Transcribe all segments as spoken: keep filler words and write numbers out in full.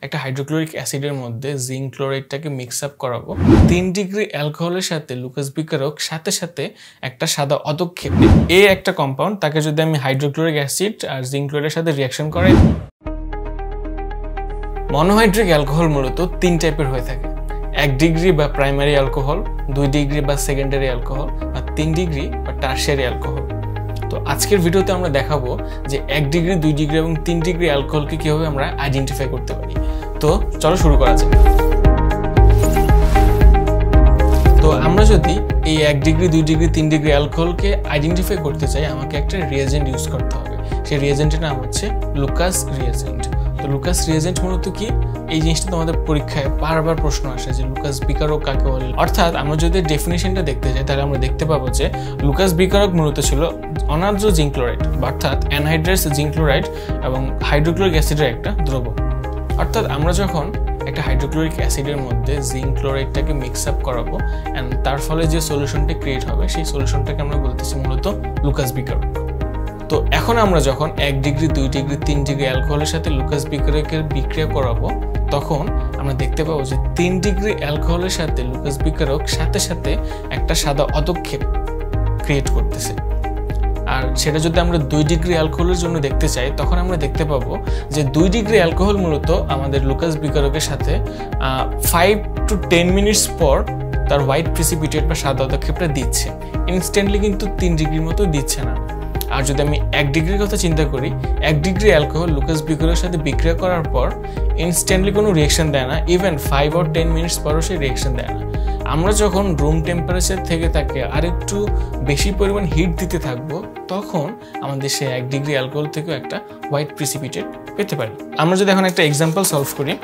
একটা হাইড্রোক্লোরিক অ্যাসিডের মধ্যে জিঙ্ক ক্লোরাইডটাকে মিক্স আপ করাবো তিন ডিগ্রি অ্যালকোহলের সাথে লুকাস বিকারক সাথে সাথে একটা সাদা অদক্ষেপ এ একটা কম্পাউন্ড তাকে যদি আমি হাইড্রোক্লোরিক অ্যাসিড আর জিঙ্ক ক্লোরাইডের সাথে রিঅ্যাকশন করাই মনোহাইড্রিক অ্যালকোহল মূলত তিন টাইপের হয়ে থাকে এক ডিগ্রি বা প্রাইমারি অ্যালকোহল দুই ডিগ্রি বা সেকেন্ডারি অ্যালকোহল আর তিন ডিগ্রি বা টারশিয়ারি অ্যালকোহল তো আজকের ভিডিওতে আমরা দেখাবো যে এক ডিগ্রি দুই ডিগ্রি এবং তিন ডিগ্রি অ্যালকোহলকে কিভাবে আমরা আইডেন্টিফাই করতে পারি তো চলো শুরু করা যাক তো আমরা যদি এই এক ডিগ্রি দুই ডিগ্রি তিন ডিগ্রি অ্যালকোহলকে আইডেন্টিফাই করতে চাই আমাকে একটা রিয়েজেন্ট ইউজ করতে হবে সেই রিয়েজেন্টের নাম হচ্ছে লুকাস রিয়েজেন্ট তো লুকাস রিয়েজেন্ট মূলত কি এই জিনিসটা তোমাদের পরীক্ষায় বারবার প্রশ্ন আসে যে লুকাস বিকারক কাকে বলে অর্থাৎ আমরা যদি ডেফিনিশনটা দেখতে যাই তাহলে আমরা দেখতে পাবো যে লুকাস বিকারক মূলত ছিল অনার্দ্র জিঙ্ক ক্লোরাইড অর্থাৎ অ্যানহাইড্রাস জিঙ্ক ক্লোরাইড এবং হাইড্রোক্লোরিক অ্যাসিডের একটা দ্রবণ অর্থাৎ আমরা যখন একটা হাইড্রোক্লোরিক অ্যাসিডের মধ্যে জিঙ্ক ক্লোরাইডটাকে মিক্স আপ করাবো অ্যান্ড তার ফলে যে সলিউশনটা ক্রিয়েট হবে সেই সলিউশনটাকে আমরা বলতেছি মূলত লুকাস বিকারক তো এখন আমরা যখন এক ডিগ্রি দুই ডিগ্রি তিন ডিগ্রি অ্যালকোহলের সাথে লুকাস বিকারকের বিক্রিয়া করাবো তখন আমরা দেখতে পাবো যে তিন ডিগ্রি অ্যালকোহলের সাথে লুকাস বিকারক সাথে সাথে একটা সাদা অদক্ষেপ ক্রিয়েট করতেছে আর সেটা যদি আমরা দুই ডিগ্রি অ্যালকোহলের জন্য দেখতে চাই তখন আমরা দেখতে পাবো যে দুই ডিগ্রি অ্যালকোহল মূলত আমাদের লুকাস বিকারকের সাথে ফাইভ টু টেন মিনিটস পর তার হোয়াইট প্রিসিপিটেট বা সাদা অদক্ষেপটা দিচ্ছে ইনস্ট্যান্টলি কিন্তু তিন ডিগ্রির মতো দিচ্ছে না আর যদি আমি এক ডিগ্রির কথা চিন্তা করি এক ডিগ্রি অ্যালকোহল লুকাস বিকারকের সাথে বিক্রিয়া করার পর ইনস্ট্যান্টলি কোনো রিঅ্যাকশন দেয় না even five or ten minutes পরও সেই রিঅ্যাকশন দেয় না আমরা যখন রুম টেম্পারেচার থেকে তাকে আরেকটু বেশি পরিমাণ হিট দিতে থাকবো তখন আমাদের সে এক ডিগ্রি অ্যালকোহল থেকেও একটা হোয়াইট প্রিসিপিটেট পেতে পারি আমরা যদি এখন একটা এক্সাম্পল সলভ করি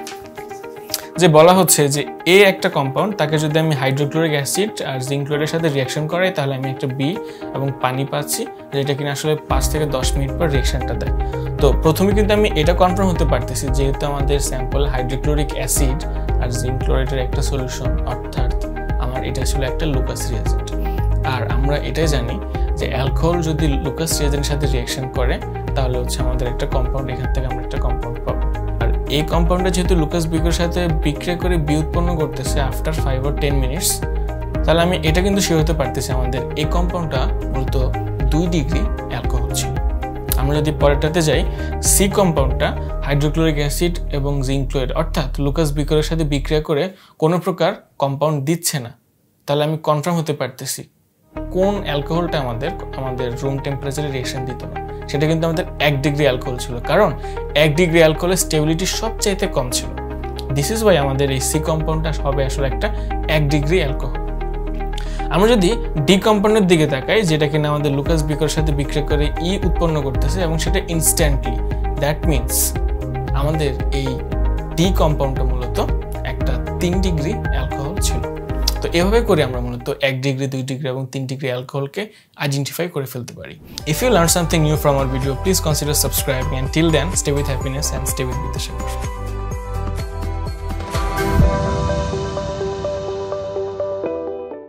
যে বলা হচ্ছে যে এ একটা কম্পাউন্ড তাকে যদি আমি হাইড্রোক্লোরিক অ্যাসিড আর জিঙ্ক ক্লোরাইডের সাথে রিঅ্যাকশন করাই তাহলে আমি একটা বি এবং পানি পাচ্ছি যেটা কিনা আসলে পাঁচ থেকে দশ মিনিট পর রিঅ্যাকশনটা দেয় তো প্রথমে কিন্তু আমি এটা কনফার্ম হতে পারতেছি যেহেতু আমাদের স্যাম্পল হাইড্রোক্লোরিক অ্যাসিড আর জিঙ্ক ক্লোরাইডের একটা সলিউশন অর্থাৎ আমার এটা ছিল একটা লুকাস রিয়েজেন্ট আর আমরা এটাই জানি যে অ্যালকোহল যদি লুকাস রিয়েজেন্টের সাথে রিঅ্যাকশন করে তাহলে হচ্ছে আমাদের একটা কম্পাউন্ড এখান থেকে আমরা একটা কম্পাউন্ড পাবো আর এই কম্পাউন্ডটা যেহেতু লুকাস বিকারকের সাথে বিক্রিয়া করে বি উৎপন্ন করতেছে after five or ten minutes তাহলে আমি এটা কিন্তু শিওর হতে পারতেছি আমাদের এই কম্পাউন্ডটা মূলত দুই ডিগ্রি অ্যালকোহল ছিল আমরা যদি পরেরটাতে যাই সি কম্পাউন্ডটা হাইড্রোক্লোরিক অ্যাসিড এবং জিঙ্ক ক্লোরাইড অর্থাৎ লুকাস বিকারকের সাথে বিক্রিয়া করে কোনো প্রকার কম্পাউন্ড দিচ্ছে না তাহলে আমি কনফার্ম হতে পারতেছি কোন অ্যালকোহলটা আমাদের আমাদের রুম টেম্পারেচারে রিঅ্যাকশন দিত না সেটা কিন্তু আমাদের এক ডিগ্রি অ্যালকোহল ছিল কারণ এক ডিগ্রি অ্যালকোহলের স্টেবিলিটি সবচাইতে কম ছিল দিস ইজ ওয়াই আমাদের এই সি কম্পাউন্ডটা হবে আসলে একটা এক ডিগ্রি অ্যালকোহল আমরা যদি ডি কম্পাউন্ডের দিকে তাকাই যেটা কিনা আমাদের লুকাস বিকারকের সাথে বিক্রিয়া করে ই উৎপন্ন করতেছে এবং সেটা ইনস্ট্যান্টলি দ্যাট মিনস আমাদের এই ডি কম্পাউন্ডটা মূলত একটা তিন ডিগ্রি অ্যালকোহল ছিল তো এভাবে করে আমরা মূলত এক ডিগ্রি দুই ডিগ্রি এবং তিন ডিগ্রি অ্যালকোহলকে আইডেন্টিফাই করে ফেলতে পারি if you learn something new from our video please consider subscribing and till then stay with happiness and stay with Vidyasagar